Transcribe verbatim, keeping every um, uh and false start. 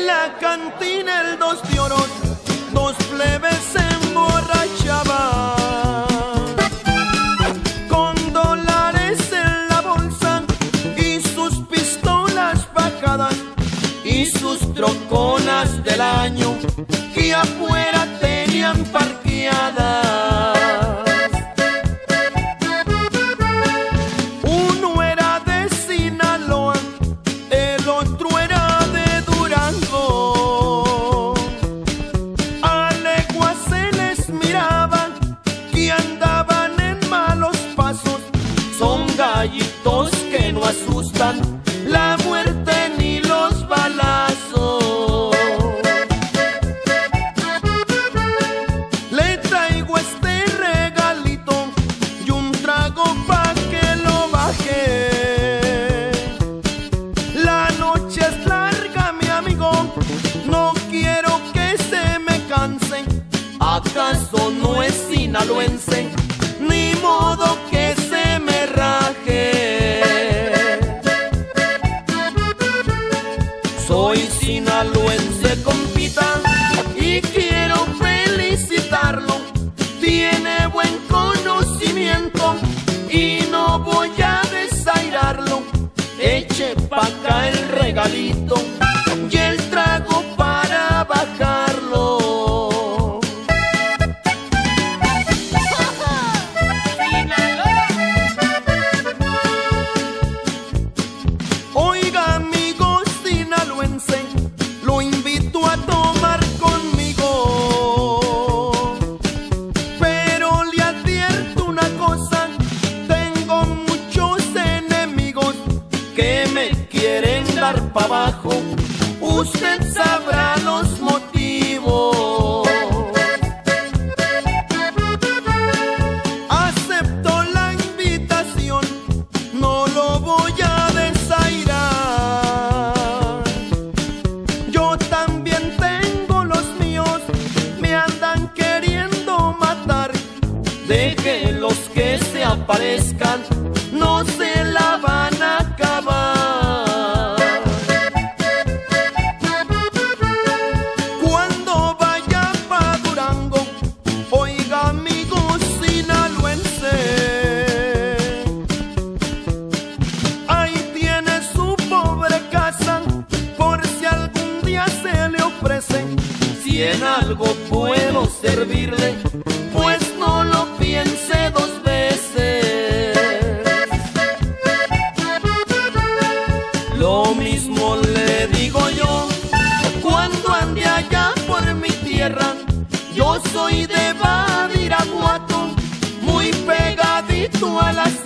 En la cantina el dos de oro, dos plebes se emborrachaban, con dólares en la bolsa y sus pistolas bajadas y sus troconas del año que afuera tenían parqueadas. Uno era de Sinaloa, el otro era de Durango. A leguas se les miraba que andaban en malos pasos. Son gallitos que no asustan la muerte ni los balazos. Le traigo este regalito y un trago pa' que lo baje. La noche es larga, mi amigo, no quiero que se me canse. ¿Acaso no es sinaloense? Ni modo que se me raje. Soy sinaloense, compita, y quiero felicitarlo. Tiene buen conocimiento y no voy a desairarlo. Eche pa' acá el regalito y el trago para bajarlo. Oiga, amigo sinaloense, lo invito a tomar conmigo, pero le advierto una cosa: tengo muchos enemigos que me quieren dar pa' abajo. Usted sabrá los motivos. Acepto la invitación, no lo voy a desairar. Yo también tengo los míos, me andan queriendo matar. Deje los que se aparezcan, no se la van a acabar. Cuando vaya pa' Durango, oiga, amigo sinaloense, ahí tiene su pobre casa, por si algún día se le ofrece. Si en algo puedo servirle, pues no lo piense dos veces. Lo mismo le digo yo cuando ande allá por mi tierra. Yo soy de Badiraguato, muy pegadito a la